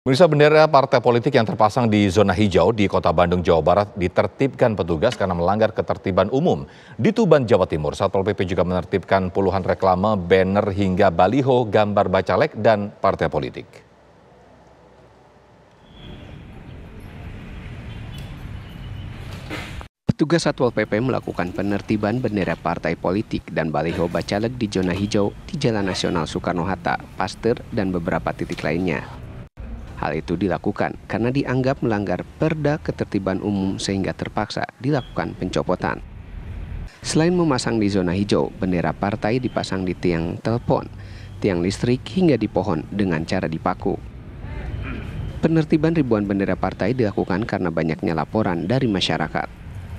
Pemirsa, bendera partai politik yang terpasang di zona hijau di Kota Bandung, Jawa Barat ditertibkan petugas karena melanggar ketertiban umum. Di Tuban, Jawa Timur, Satpol PP juga menertibkan puluhan reklame, banner hingga baliho gambar bacalek dan partai politik. Petugas Satpol PP melakukan penertiban bendera partai politik dan baliho bacalek di zona hijau di Jalan Nasional Soekarno-Hatta, Pasteur, dan beberapa titik lainnya. Hal itu dilakukan karena dianggap melanggar Perda Ketertiban Umum sehingga terpaksa dilakukan pencopotan. Selain memasang di zona hijau, bendera partai dipasang di tiang telepon, tiang listrik hingga di pohon dengan cara dipaku. Penertiban ribuan bendera partai dilakukan karena banyaknya laporan dari masyarakat.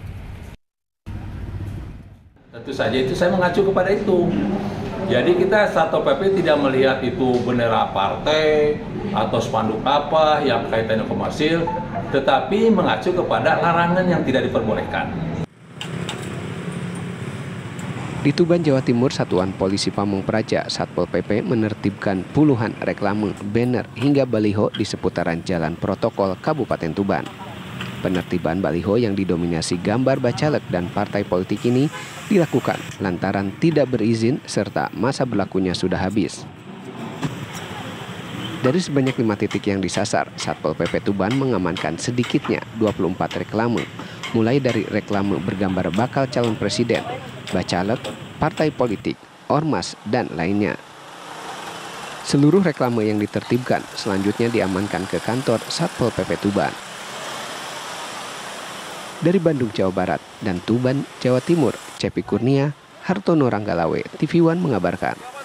Tentu saja itu saya mengacu kepada itu. Jadi kita Satpol PP tidak melihat itu bendera partai atau spanduk apa yang kaitannya komersil, tetapi mengacu kepada larangan yang tidak diperbolehkan. Di Tuban, Jawa Timur, Satuan Polisi Pamong Praja Satpol PP menertibkan puluhan reklame, banner hingga baliho di seputaran Jalan Protokol Kabupaten Tuban. Penertiban baliho yang didominasi gambar bacalek dan partai politik ini dilakukan lantaran tidak berizin serta masa berlakunya sudah habis. Dari sebanyak 5 titik yang disasar, Satpol PP Tuban mengamankan sedikitnya 24 reklame, mulai dari reklame bergambar bakal calon presiden, bacalek, partai politik, ormas, dan lainnya. Seluruh reklame yang ditertibkan selanjutnya diamankan ke kantor Satpol PP Tuban. Dari Bandung, Jawa Barat, dan Tuban, Jawa Timur, Cepi Kurnia, Hartono Ranggalawe, TV One mengabarkan.